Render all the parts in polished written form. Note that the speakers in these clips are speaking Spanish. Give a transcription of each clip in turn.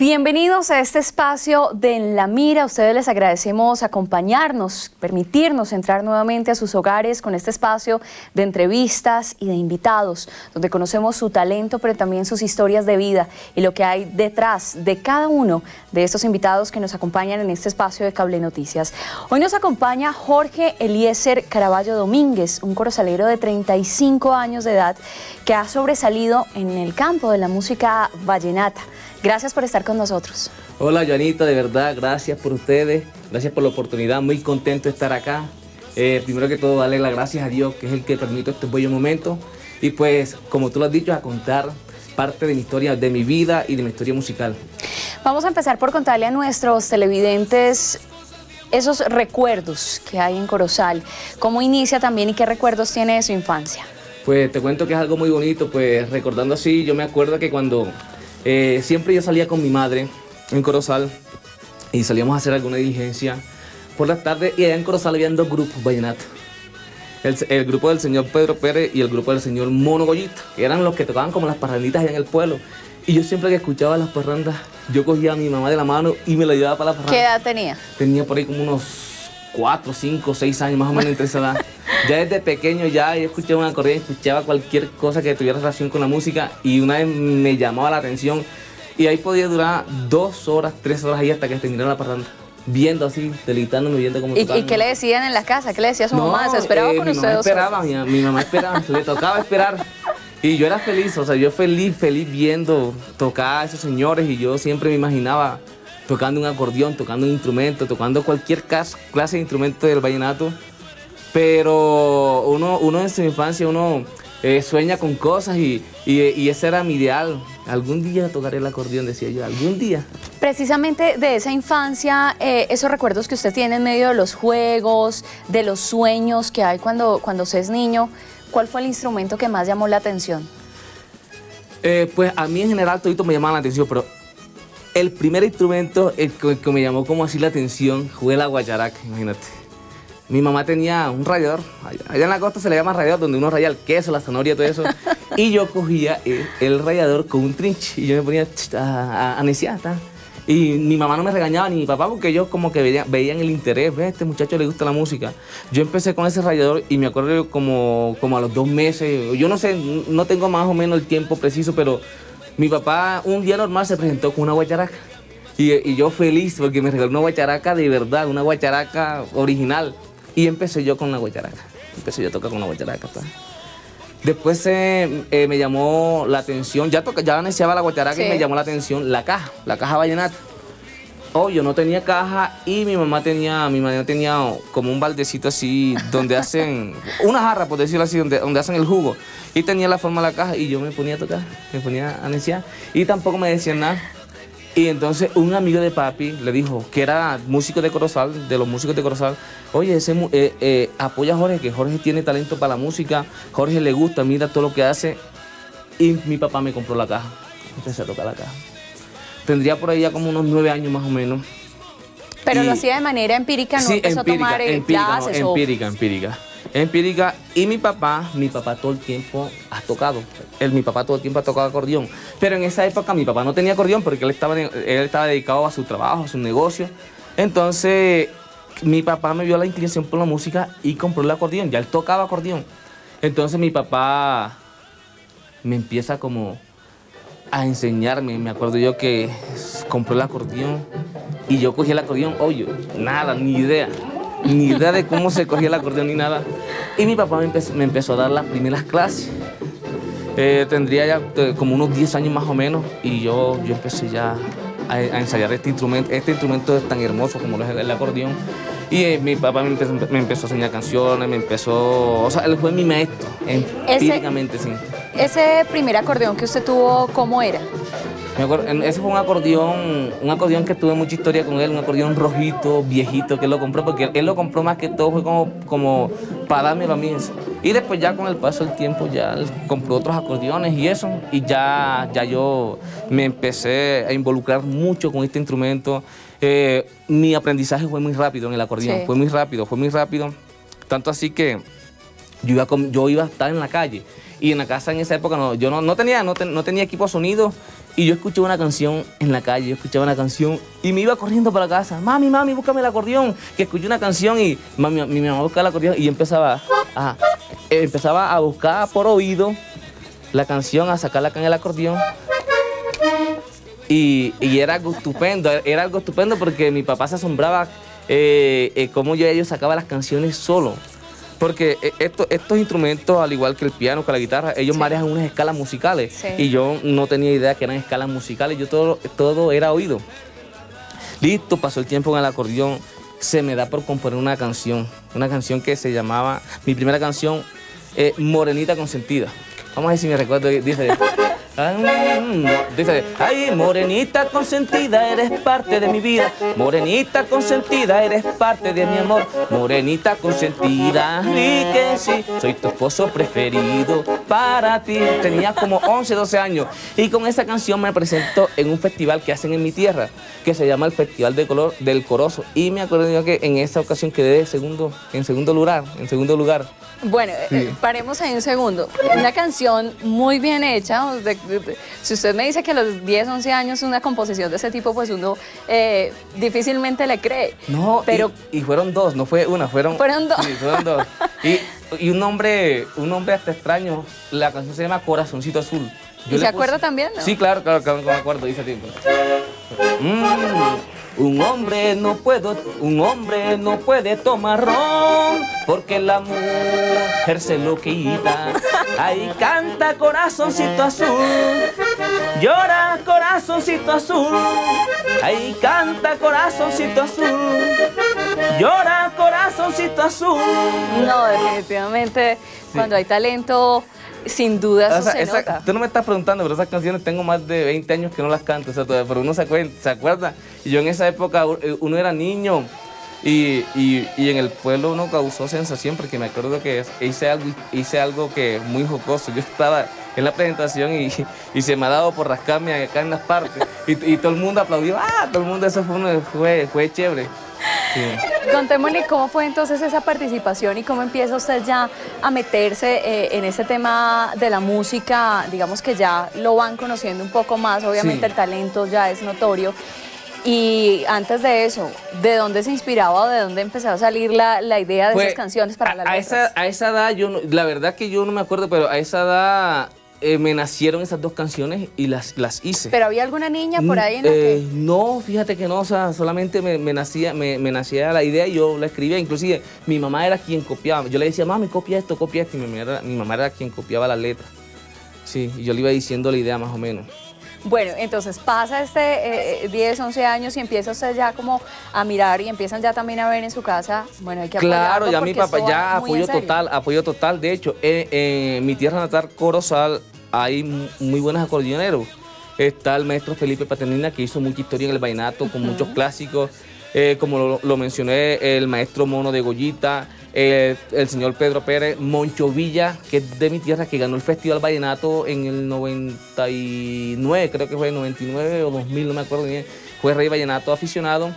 Bienvenidos a este espacio de En la Mira. A ustedes les agradecemos acompañarnos, permitirnos entrar nuevamente a sus hogares con este espacio de entrevistas y de invitados, donde conocemos su talento, pero también sus historias de vida y lo que hay detrás de cada uno de estos invitados que nos acompañan en este espacio de Cable Noticias. Hoy nos acompaña Jorge Eliezer Caraballo Domínguez, un corozalero de 35 años de edad que ha sobresalido en el campo de la música vallenata. Gracias por estar con nosotros. Hola, Joanita, de verdad, gracias por ustedes, gracias por la oportunidad, muy contento de estar acá. Primero que todo, darle las gracias a Dios, que es el que permite este bello momento. Y pues, como tú lo has dicho, a contar parte de mi historia, de mi vida y de mi historia musical. Vamos a empezar por contarle a nuestros televidentes esos recuerdos que hay en Corozal. ¿Cómo inicia también y qué recuerdos tiene de su infancia? Pues te cuento que es algo muy bonito, pues recordando así, yo me acuerdo que cuando siempre yo salía con mi madre en Corozal y salíamos a hacer alguna diligencia por las tardes, y allá en Corozal habían dos grupos vallenatos. El grupo del señor Pedro Pérez y el grupo del señor Mono Goyito, que eran los que tocaban como las parranditas allá en el pueblo. Y yo siempre que escuchaba las parrandas, yo cogía a mi mamá de la mano y me la llevaba para la parranda. ¿Qué edad tenía? Tenía por ahí como unos 4, 5, 6 años más o menos entre esa edad. Ya desde pequeño ya yo escuchaba un acordeón, escuchaba cualquier cosa que tuviera relación con la música, y una vez me llamaba la atención y ahí podía durar 2 horas, 3 horas ahí hasta que terminara la parranda, viendo así, deleitándome, viendo cómo tocaban. ¿Y qué le decían en la casa? ¿Qué le decía a su mamá? ¿Se esperaba con ustedes? Mi mamá esperaba, le tocaba esperar. Y yo era feliz, o sea, yo feliz viendo tocar a esos señores, y yo siempre me imaginaba tocando un acordeón, tocando un instrumento, tocando cualquier clase de instrumento del vallenato. Pero uno en su infancia, uno sueña con cosas y ese era mi ideal. Algún día tocaré el acordeón, decía yo, algún día. Precisamente de esa infancia, esos recuerdos que usted tiene en medio de los juegos, de los sueños que hay cuando usted es niño, ¿cuál fue el instrumento que más llamó la atención? Pues a mí en general todito me llamaba la atención, pero el primer instrumento que me llamó como así la atención fue la guacharaca, imagínate. Mi mamá tenía un rallador, allá en la costa se le llama rallador, donde uno raya el queso, la zanahoria, todo eso. Y yo cogía el rallador con un trinche y yo me ponía a neciar. Y mi mamá no me regañaba, ni mi papá, porque ellos como que veían el interés. Ve, a este muchacho le gusta la música. Yo empecé con ese rallador y me acuerdo como a los 2 meses, yo no sé, no tengo más o menos el tiempo preciso, pero mi papá un día normal se presentó con una guacharaca. Y yo feliz porque me regaló una guacharaca de verdad, una guacharaca original. Y empecé yo con la guacharaca. Empecé yo a tocar con la guacharaca. Después me llamó la atención, ya iniciaba la guacharaca, sí. Y me llamó la atención la caja vallenata. Yo no tenía caja y mi mamá tenía como un baldecito así donde hacen, una jarra por decirlo así, donde hacen el jugo. Y tenía la forma de la caja y yo me ponía a tocar, me ponía a neciar y tampoco me decían nada. Y entonces un amigo de papi le dijo, que era músico de Corozal, de los músicos de Corozal, oye, apoya a Jorge, que Jorge tiene talento para la música, Jorge le gusta, mira todo lo que hace. Y mi papá me compró la caja, empecé a tocar la caja. Tendría por ahí ya como unos 9 años más o menos. ¿Pero lo hacía de manera empírica, no sí, empezó a tomar clases? No, empírica. Y mi papá todo el tiempo ha tocado. Mi papá todo el tiempo ha tocado acordeón. Pero en esa época mi papá no tenía acordeón porque él estaba dedicado a su trabajo, a su negocio. Entonces mi papá me vio la inclinación por la música y compró el acordeón. Ya él tocaba acordeón. Entonces mi papá me empieza como a enseñarme. Me acuerdo yo que compró el acordeón y yo cogí el acordeón. Oye, nada, ni idea de cómo se cogía el acordeón ni nada. Y mi papá me empezó a dar las primeras clases. Tendría ya como unos 10 años más o menos, y yo empecé ya a ensayar este instrumento. Este instrumento es tan hermoso como lo es el acordeón. Y mi papá me empezó a enseñar canciones, o sea, él fue mi maestro, empíricamente, sí. ¿Ese primer acordeón que usted tuvo, cómo era? Ese fue un acordeón que tuve mucha historia con él, un acordeón rojito, viejito, que él lo compró, porque él lo compró más que todo, fue como para darme a mí eso. Y después ya con el paso del tiempo ya él compró otros acordeones y eso, y ya yo me empecé a involucrar mucho con este instrumento. Mi aprendizaje fue muy rápido en el acordeón, sí. Fue muy rápido, tanto así que yo iba a estar en la calle. Y en la casa en esa época yo no tenía equipo de sonido Y yo escuché una canción en la calle, yo escuchaba una canción y me iba corriendo para la casa. Mami, mami, búscame el acordeón. Que escuché una canción y mi mamá buscaba el acordeón y yo empezaba a buscar por oído la canción, a sacarla acá en el acordeón. Y era algo estupendo porque mi papá se asombraba cómo yo sacaba las canciones solo. Porque estos instrumentos, al igual que el piano, que la guitarra, ellos manejan unas escalas musicales. Sí. Y yo no tenía idea que eran escalas musicales, yo todo era oído. Listo, pasó el tiempo en el acordeón, se me da por componer una canción que se llamaba, mi primera canción, Morenita Consentida. Vamos a ver si me recuerdo, dice... Dice, ay, morenita consentida, eres parte de mi vida. Morenita consentida, eres parte de mi amor. Morenita consentida, y que sí, soy tu esposo preferido para ti. Tenía como 11, 12 años. Y con esa canción me presento en un festival que hacen en mi tierra, que se llama el Festival del Corozo. Y me acuerdo yo que en esa ocasión quedé en segundo lugar. Bueno, Sí. Paremos ahí un segundo. Una canción muy bien hecha. Si usted me dice que a los 10, 11 años una composición de ese tipo, pues uno difícilmente le cree. No, pero y fueron dos, no fue una, fueron dos. Sí, fueron dos. Y un nombre hasta extraño, la canción se llama Corazoncito Azul. ¿Y se acuerda también, no? Sí, claro, me acuerdo, dice así. Un hombre no puede tomar ron, porque la mujer se lo quita. Ahí canta corazoncito azul, llora corazoncito azul. Ahí canta corazoncito azul, llora corazoncito azul. No, definitivamente, cuando hay talento, sin duda eso se nota. Tú no me estás preguntando, pero esas canciones tengo más de 20 años que no las canto, o sea, pero uno se acuerda. Y yo en esa época, uno era niño y en el pueblo uno causó sensación, porque me acuerdo que hice algo que es muy jocoso. Yo estaba en la presentación y se me ha dado por rascarme acá en las partes y todo el mundo aplaudió. Todo el mundo, eso fue chévere. Sí. Contémosle cómo fue entonces esa participación y cómo empieza usted ya a meterse en ese tema de la música, digamos que ya lo van conociendo un poco más, obviamente Sí. El talento ya es notorio. Y antes de eso, ¿de dónde se inspiraba o de dónde empezó a salir la idea de esas canciones para las letras? A esa edad, la verdad que yo no me acuerdo, pero a esa edad me nacieron esas dos canciones y las hice. ¿Pero había alguna niña por ahí en la que...? No, fíjate que no, o sea, solamente me nacía la idea y yo la escribía. Inclusive mi mamá era quien copiaba. Yo le decía, mami, copia esto, y mi mamá era quien copiaba las letras. Sí, y yo le iba diciendo la idea más o menos. Bueno, entonces pasa 10, 11 años y empieza usted ya como a mirar y empiezan ya también a ver en su casa, bueno, hay que apoyarlo. Claro, ya mi papá, ya apoyo total. De hecho, en mi tierra natal, Corozal, hay muy buenos acordeoneros. Está el maestro Felipe Paternina, que hizo mucha historia en el vallenato, con muchos clásicos. Como lo mencioné, el maestro Mono de Goyita, el señor Pedro Pérez, Moncho Villa, que es de mi tierra, que ganó el Festival Vallenato en el 99, creo que fue el 99 o 2000, no me acuerdo bien. Fue rey vallenato aficionado.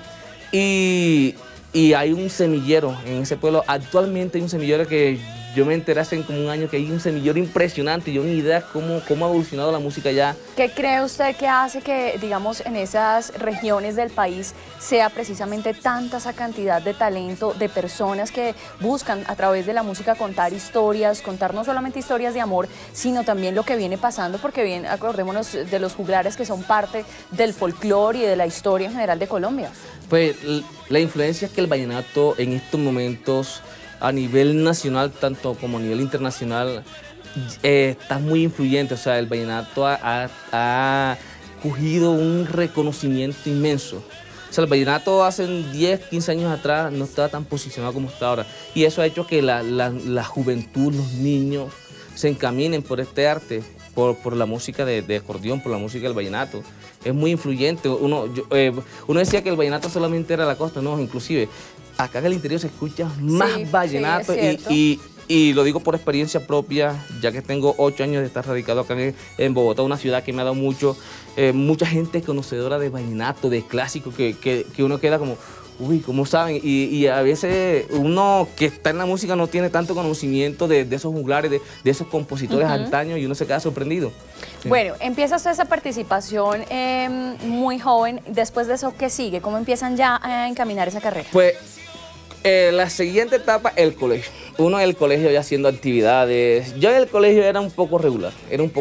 Y hay un semillero en ese pueblo. Actualmente hay un semillero que yo me enteré hace como un año, que hay un semillero impresionante. Yo ni idea cómo ha evolucionado la música ya. ¿Qué cree usted que hace que, digamos, en esas regiones del país sea precisamente tanta esa cantidad de talento, de personas que buscan a través de la música contar historias, contar no solamente historias de amor, sino también lo que viene pasando? Porque bien, acordémonos de los juglares que son parte del folclore y de la historia en general de Colombia. Pues la influencia que el vallenato en estos momentos a nivel nacional, tanto como a nivel internacional, está muy influyente. O sea, el vallenato ha cogido un reconocimiento inmenso. O sea, el vallenato hace 10, 15 años atrás no estaba tan posicionado como está ahora. Y eso ha hecho que la juventud, los niños, se encaminen por este arte, por la música de acordeón, por la música del vallenato. Es muy influyente. Uno decía que el vallenato solamente era la costa, no, inclusive acá en el interior se escucha más vallenato, y lo digo por experiencia propia, ya que tengo 8 años de estar radicado acá en Bogotá, una ciudad que me ha dado mucha gente conocedora de vallenato, de clásico, que uno queda como, uy, ¿cómo saben? Y a veces uno que está en la música no tiene tanto conocimiento de esos juglares, de esos compositores antaños, y uno se queda sorprendido. Sí. Bueno, empieza usted esa participación muy joven. Después de eso, ¿qué sigue? ¿Cómo empiezan ya a encaminar esa carrera? Pues la siguiente etapa, el colegio. Uno en el colegio ya haciendo actividades. Yo en el colegio era un poco regular,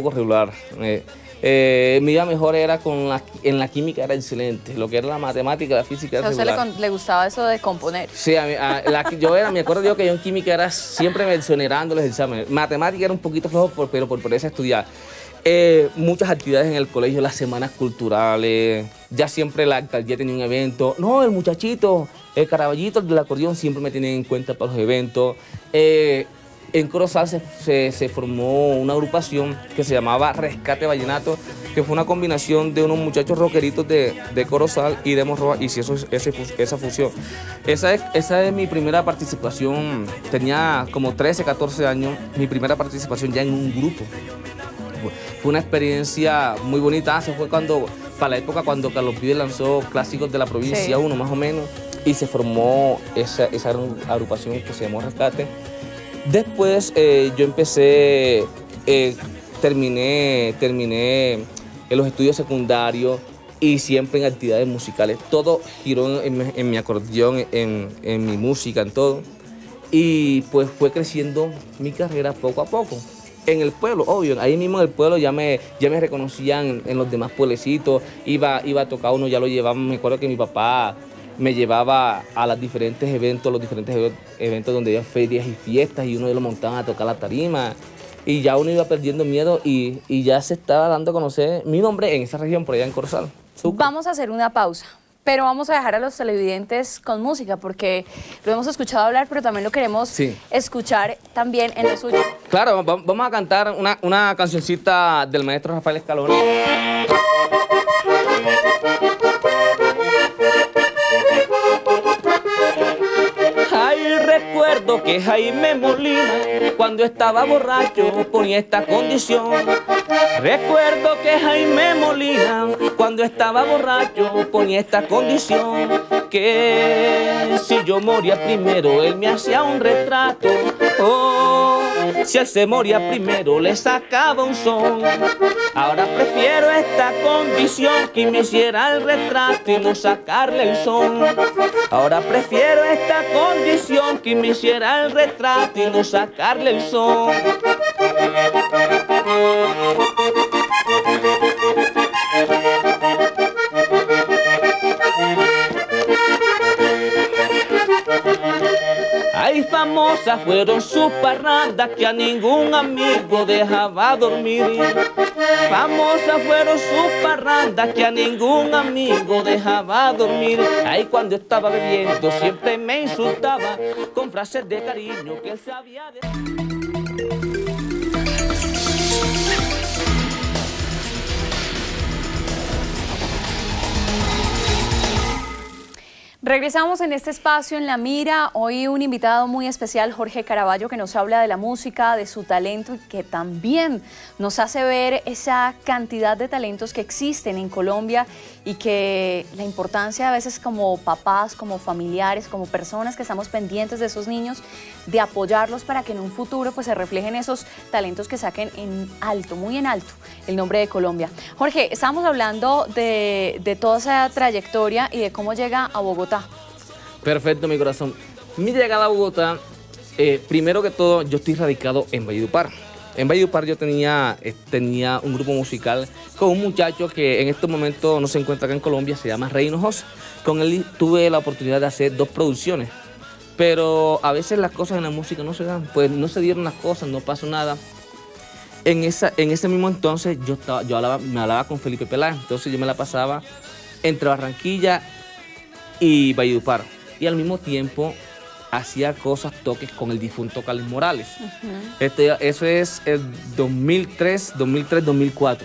mi vida mejor era en la química era excelente, lo que era la matemática, la física era regular. ¿A usted le gustaba eso de componer? Sí, me acuerdo yo que yo en química era siempre mencionando los exámenes. Matemática era un poquito flojo, pero por eso estudiar. Muchas actividades en el colegio, las semanas culturales, ya siempre la alcaldía tenía un evento. No, el muchachito, el Caraballito, el del acordeón, siempre me tienen en cuenta para los eventos. En Corozal se formó una agrupación que se llamaba Rescate Vallenato, que fue una combinación de unos muchachos rockeritos de Corozal y de Morroa, y esa fusión. Esa es mi primera participación, tenía como 13, 14 años, mi primera participación ya en un grupo. Fue una experiencia muy bonita, se fue para la época cuando Carlos Vives lanzó Clásicos de la Provincia 1 más o menos, y se formó esa agrupación que se llamó Rescate. Después yo empecé, terminé en los estudios secundarios y siempre en actividades musicales. Todo giró en mi acordeón, en mi música, en todo. Y pues fue creciendo mi carrera poco a poco. En el pueblo, obvio, ahí mismo en el pueblo ya me reconocían en los demás pueblecitos. Iba a tocar uno, ya lo llevaban, me acuerdo que mi papá me llevaba a los diferentes eventos donde había ferias y fiestas, y uno de los montaban a tocar la tarima, y ya uno iba perdiendo miedo y ya se estaba dando a conocer mi nombre en esa región, por allá en Corozal. Vamos a hacer una pausa, pero vamos a dejar a los televidentes con música, porque lo hemos escuchado hablar, pero también lo queremos escuchar también en lo suyo. Claro, vamos a cantar una cancioncita del maestro Rafael Escalona. Ay, recuerdo que Jaime Molina, cuando estaba borracho, ponía esta condición. Recuerdo que Jaime Molina, cuando estaba borracho, ponía esta condición. Que si yo moría primero, él me hacía un retrato. Oh, si él se moría primero, le sacaba un son. Ahora prefiero esta condición, que me hiciera el retrato y no sacarle el son. Ahora prefiero esta condición, que me hiciera el retrato y no sacarle el son. Ay, famosas fueron sus parrandas que a ningún amigo dejaba dormir. Famosas fueron sus parrandas que a ningún amigo dejaba dormir. Ay, cuando estaba bebiendo siempre me insultaba con frases de cariño que él sabía decir. Regresamos en este espacio en La Mira. Hoy un invitado muy especial, Jorge Caraballo, que nos habla de la música, de su talento, y que también nos hace ver esa cantidad de talentos que existen en Colombia, y que la importancia a veces como papás, como familiares, como personas que estamos pendientes de esos niños, de apoyarlos para que en un futuro pues se reflejen esos talentos que saquen en alto, muy en alto, el nombre de Colombia. Jorge, estábamos hablando de toda esa trayectoria y de cómo llega a Bogotá. Perfecto, mi corazón. Mi llegada a Bogotá, primero que todo, yo estoy radicado en Valledupar. En Valledupar yo tenía un grupo musical con un muchacho que en estos momentos no se encuentra acá en Colombia, se llama Rey Hinojosa. Con él tuve la oportunidad de hacer 2 producciones, pero a veces las cosas en la música no se dan, pues no se dieron las cosas, no pasó nada. En ese mismo entonces me hablaba con Felipe Peláez, entonces yo me la pasaba entre Barranquilla y Valledupar, y al mismo tiempo hacía toques con el difunto Carlos Morales. Eso es el 2003, 2004.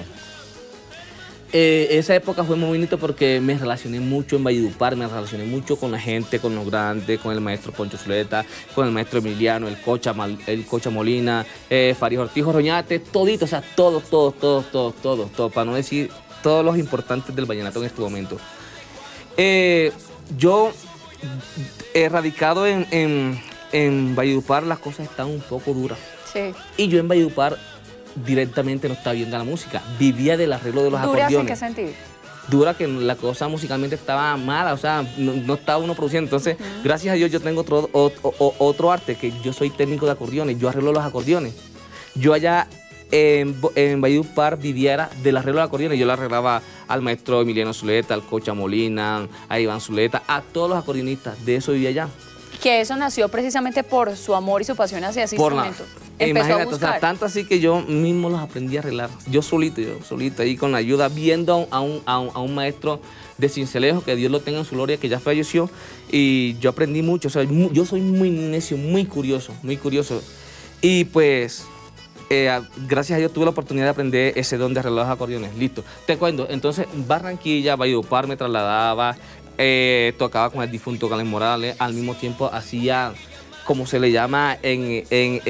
Esa época fue muy bonito porque me relacioné mucho en Valledupar, me relacioné mucho con la gente, con los grandes, con el maestro Poncho Zuleta, con el maestro Emiliano, el Cocha Molina, Farid Ortiz Roñate, todito, o sea, todos, para no decir todos los importantes del vallenato en este momento. Yo radicado en Valledupar, las cosas están un poco duras. Sí. Y yo en Valledupar directamente no estaba viendo la música, vivía del arreglo de los acordeones. ¿Duras en qué sentido? Dura que la cosa musicalmente estaba mala, o sea, no estaba uno produciendo. Entonces, gracias a Dios yo tengo otro arte, que yo soy técnico de acordeones, yo arreglo los acordeones. Yo allá en Valledupar viviera del arreglo de acordeones, yo le arreglaba al maestro Emiliano Zuleta, al Cocha Molina, a Iván Zuleta, a todos los acordeonistas, de eso vivía allá. Que eso nació precisamente por su amor y su pasión hacia ese instrumento. Empezó a buscar. O sea, tanto así que yo mismo los aprendí a arreglar. Yo solito ahí con la ayuda, viendo a un maestro de Cincelejo, que Dios lo tenga en su gloria, que ya falleció, y yo aprendí mucho. O sea, yo soy muy necio, muy curioso. Y pues, gracias a Dios tuve la oportunidad de aprender ese don de arreglar los acordeones. Listo. Te cuento, entonces, Barranquilla, Valledupar me trasladaba, tocaba con el difunto Carlos Morales, al mismo tiempo hacía, como se le llama en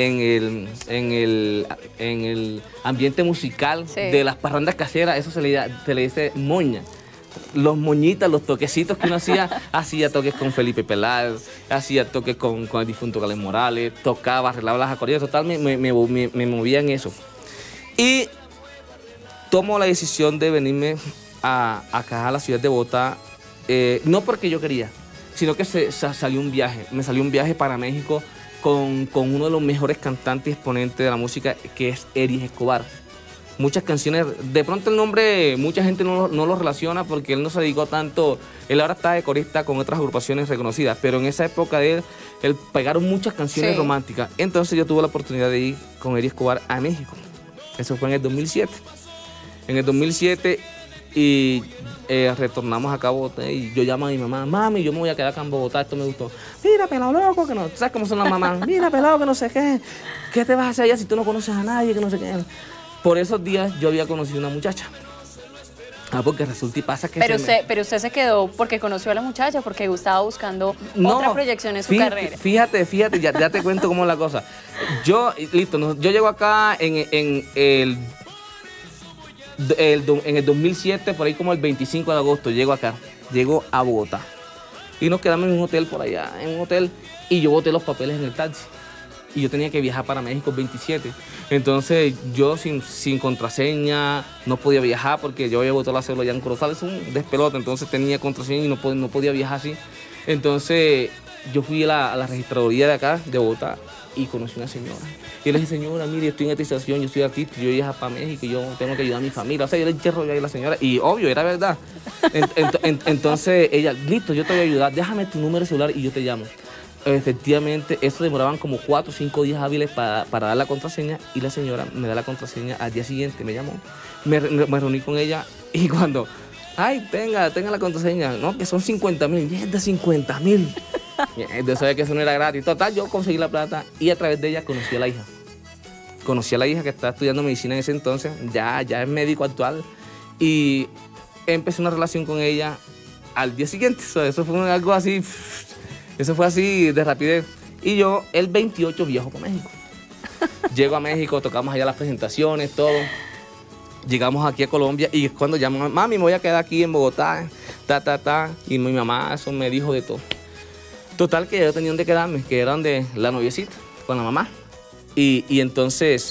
el ambiente musical, sí, de las parrandas caseras, eso se le dice moña. Los moñitas, los toquecitos que uno hacía toques con Felipe Peláez, hacía toques con el difunto Carlos Morales, tocaba, arreglaba las acordeones, total, me movía en eso. Y tomo la decisión de venirme acá a la ciudad de Bogotá, no porque yo quería, sino que salió un viaje. Me salió un viaje para México con uno de los mejores cantantes y exponentes de la música, que es Eris Escobar. Muchas canciones, de pronto el nombre mucha gente no lo relaciona porque él no se dedicó tanto, él ahora está de corista con otras agrupaciones reconocidas, pero en esa época de él pegaron muchas canciones, sí, románticas. Entonces yo tuve la oportunidad de ir con Eris Escobar a México. Eso fue en el 2007. En el 2007 y retornamos acá a Bogotá y yo llamo a mi mamá: mami, yo me voy a quedar acá en Bogotá, esto me gustó. Mira, pelado loco, que no, ¿sabes cómo son las mamás? Mira, pelado, que no sé qué, ¿qué te vas a hacer allá si tú no conoces a nadie, que no sé qué? Por esos días yo había conocido a una muchacha. Porque resulta y pasa que... Pero usted se quedó porque conoció a la muchacha, porque estaba buscando otra proyección en su carrera. Fíjate, ya te cuento cómo es la cosa. Yo llego acá en el 2007, por ahí como el 25 de agosto, llego a Bogotá. Y nos quedamos en un hotel por allá, y yo boté los papeles en el taxi. Y yo tenía que viajar para México el 27. Entonces yo sin contraseña no podía viajar porque yo había botado la cédula allá en Corozal, es un despelote, entonces tenía contraseña y no podía viajar así. Entonces yo fui a la registraduría de acá, de Bogotá, y conocí a una señora. Y le dije: señora, mire, estoy en esta situación, yo soy artista, yo viajo para México y yo tengo que ayudar a mi familia. O sea, yo le eché rollo ahí a la señora y obvio, era verdad. Entonces ella: listo, yo te voy a ayudar, déjame tu número de celular y yo te llamo. Efectivamente, eso demoraban como 4 o 5 días hábiles para dar la contraseña, y la señora me da la contraseña al día siguiente, me llamó, me reuní con ella, y cuando, ay, tenga la contraseña, no, que son 50,000, mierda, 50,000. Yo sabía que eso no era gratis. Total, yo conseguí la plata y a través de ella conocí a la hija. Conocí a la hija que estaba estudiando medicina en ese entonces, ya es médico actual, y empecé una relación con ella al día siguiente. Eso fue algo así... Eso fue así de rapidez. Y yo, el 28, viajo para México. Llego a México, tocamos allá las presentaciones, todo. Llegamos aquí a Colombia y es cuando llamo: mami, me voy a quedar aquí en Bogotá, Y mi mamá, eso me dijo de todo. Total, que yo tenía donde quedarme, que era donde la noviecita, con la mamá. Y entonces,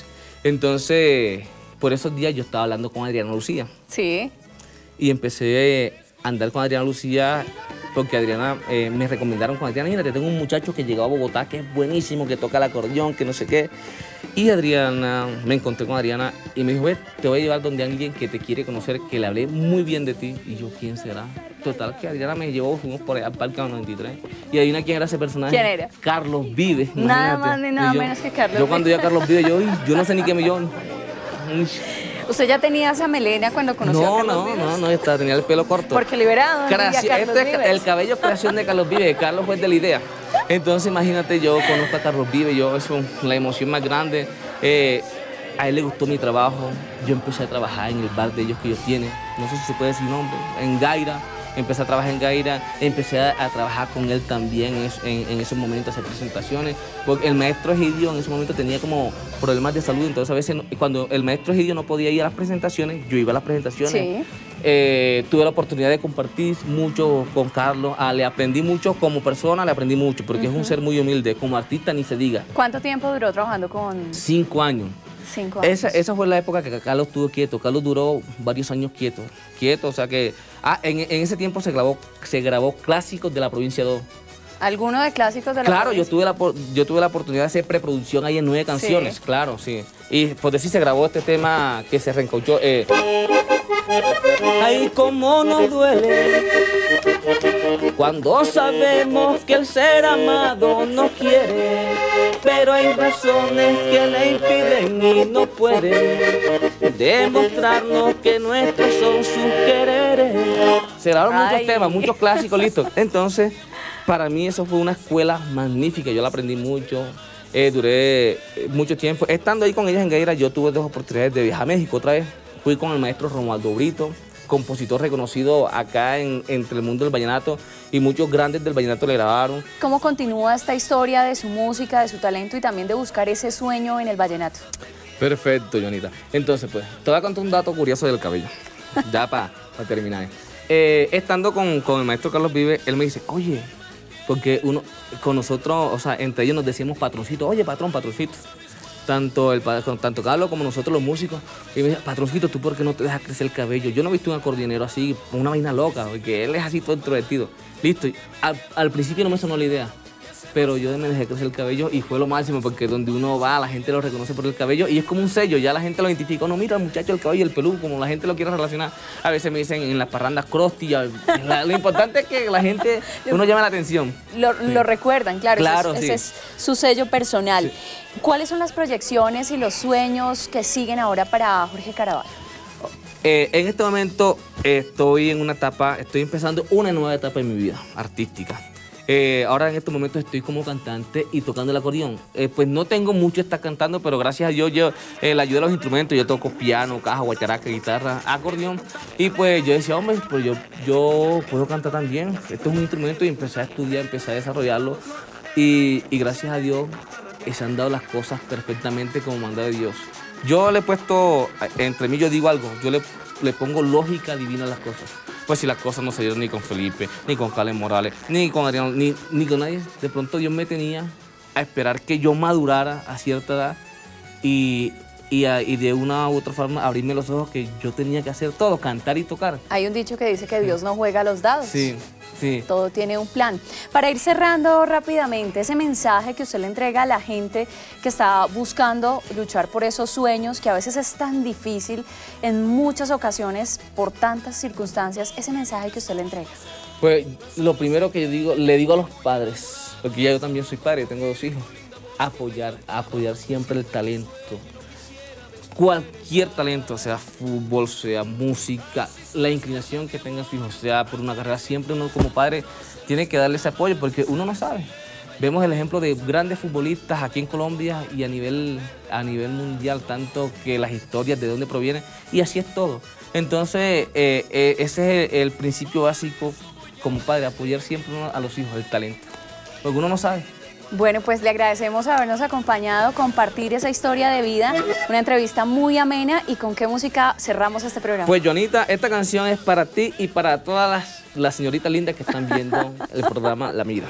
por esos días yo estaba hablando con Adriana Lucía. Sí. Y empecé a andar con Adriana Lucía, porque Adriana, me recomendaron con Adriana: mira, te tengo un muchacho que llegó a Bogotá, que es buenísimo, que toca el acordeón, que no sé qué. Y Adriana, me encontré con Adriana y me dijo: ve, te voy a llevar donde alguien que te quiere conocer, que le hablé muy bien de ti. Y yo: ¿quién será? Total, que Adriana me llevó, fuimos por allá al Parque 93. Y adivina quién era ese personaje. ¿Quién era? Carlos Vives. Nada más ni nada menos que Carlos Vives. Yo cuando vi a Carlos Vives, yo no sé ni qué millón. ¿Usted ya tenía esa melena cuando conoció a Carlos Vives? No, tenía el pelo corto. Porque liberado. El cabello creación de Carlos Vives. Carlos fue de la idea. Entonces, imagínate, yo conozco a Carlos Vives, eso es la emoción más grande. A él le gustó mi trabajo. Yo empecé a trabajar en el bar de ellos que ellos tienen. No sé si se puede decir nombre. En Gaira. Empecé a trabajar en Gaira, empecé a trabajar con él también en esos momentos, hacer presentaciones, porque el maestro Egidio en ese momento tenía como problemas de salud, entonces a veces cuando el maestro Egidio no podía ir a las presentaciones, yo iba a las presentaciones. Sí. tuve la oportunidad de compartir mucho con Carlos. Le aprendí mucho como persona, le aprendí mucho, porque es un ser muy humilde. Como artista ni se diga. ¿Cuánto tiempo duró trabajando con...? 5 años. 5 años. Esa fue la época que Carlos estuvo quieto. Carlos duró varios años quieto, o sea que... en ese tiempo se grabó Clásicos de la Provincia 2. ¿Alguno de Clásicos de la Claro, provincia? yo tuve la oportunidad de hacer preproducción ahí en 9 canciones, claro, sí. Y por decir, se grabó este tema que se reencauchó. Ay, cómo nos duele cuando sabemos que el ser amado no quiere, pero hay razones que le impiden y no puede demostrarnos que nuestros son sus quereres. Se grabaron muchos temas, muchos clásicos, listo. Entonces, para mí eso fue una escuela magnífica, yo la aprendí mucho. Duré mucho tiempo. Estando ahí con ellas en Gaira, yo tuve 2 oportunidades de viajar a México otra vez. Fui con el maestro Romualdo Brito, compositor reconocido acá entre el mundo del vallenato, y muchos grandes del vallenato le grabaron. ¿Cómo continúa esta historia de su música, de su talento y también de buscar ese sueño en el vallenato? Perfecto, Jonita. Entonces, pues, te voy a contar un dato curioso del cabello, ya para terminar. Estando con el maestro Carlos Vives, él me dice, oye, porque con nosotros, o sea, entre ellos nos decíamos patroncito, oye, patrón, patroncito. Tanto Carlos como nosotros los músicos. Y me dice, patroncito, ¿tú por qué no te dejas crecer el cabello? Yo no he visto un acordeonero así, una vaina loca, porque él es así todo introvertido. Listo, al principio no me sonó la idea, pero yo me dejé crecer el cabello y fue lo máximo, porque donde uno va, la gente lo reconoce por el cabello y es como un sello, ya la gente lo identifica. No, mira, el muchacho, el cabello, el peludo, como la gente lo quiere relacionar. A veces me dicen en las parrandas Krusty, lo importante es que la gente, uno llama la atención. Lo recuerdan, claro, Claro, ese es su sello personal. Sí. ¿Cuáles son las proyecciones y los sueños que siguen ahora para Jorge Caraballo? En este momento estoy empezando una nueva etapa en mi vida artística. Ahora en estos momentos estoy como cantante y tocando el acordeón. Pues no tengo mucho estar cantando, pero gracias a Dios yo la ayuda de los instrumentos. Yo toco piano, caja, guacharaca, guitarra, acordeón. Y pues yo decía, hombre, pues yo puedo cantar también. Esto es un instrumento y empecé a estudiar, empecé a desarrollarlo. Y gracias a Dios se han dado las cosas perfectamente como manda de Dios. Yo le he puesto, entre mí yo digo algo, yo le pongo lógica divina a las cosas. Pues si las cosas no se dieron ni con Felipe, ni con Carlos Morales, ni con Adriano, ni con nadie, de pronto Dios me tenía a esperar que yo madurara a cierta edad y de una u otra forma abrirme los ojos, que yo tenía que hacer todo, cantar y tocar. Hay un dicho que dice que Dios no juega a los dados. Sí, sí. Todo tiene un plan. Para ir cerrando rápidamente, ese mensaje que usted le entrega a la gente que está buscando luchar por esos sueños, que a veces es tan difícil en muchas ocasiones por tantas circunstancias, ese mensaje que usted le entrega. Pues lo primero que le digo a los padres, porque ya yo también soy padre, tengo 2 hijos, apoyar siempre el talento. Cualquier talento, sea fútbol, sea música, la inclinación que tenga su hijo, sea por una carrera, siempre uno como padre tiene que darle ese apoyo, porque uno no sabe. Vemos el ejemplo de grandes futbolistas aquí en Colombia y a nivel mundial, tanto que las historias de dónde provienen, y así es todo. Entonces, ese es el principio básico como padre, apoyar siempre a los hijos, el talento, porque uno no sabe. Bueno, pues le agradecemos habernos acompañado, compartir esa historia de vida, una entrevista muy amena. ¿Y con qué música cerramos este programa? Pues, Jonita, esta canción es para ti y para todas las señoritas lindas que están viendo el programa La Mira.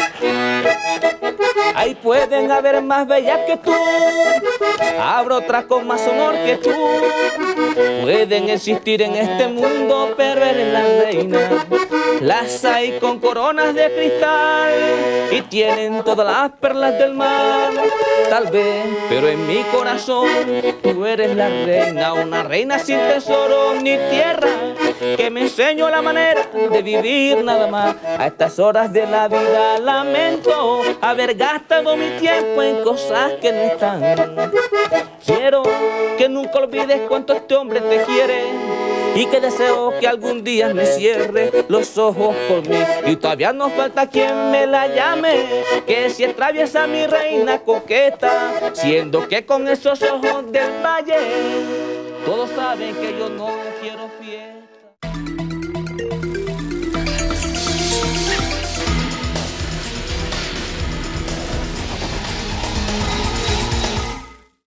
Ahí pueden haber más bellas que tú, habrá otras con más honor que tú. Pueden existir en este mundo, pero eres la reina. Las hay con coronas de cristal y tienen todas las perlas del mar. Tal vez, pero en mi corazón tú eres la reina, una reina sin tesoro ni tierra, que me enseñó la manera de vivir nada más. A estas horas de la vida lamento haber gastado mi tiempo en cosas que no están. Quiero que nunca olvides cuánto este hombre te quiere y que deseo que algún día me cierre los ojos por mí. Y todavía nos falta quien me la llame, que si atraviesa mi reina coqueta, siendo que con esos ojos del valle todos saben que yo no quiero fiel.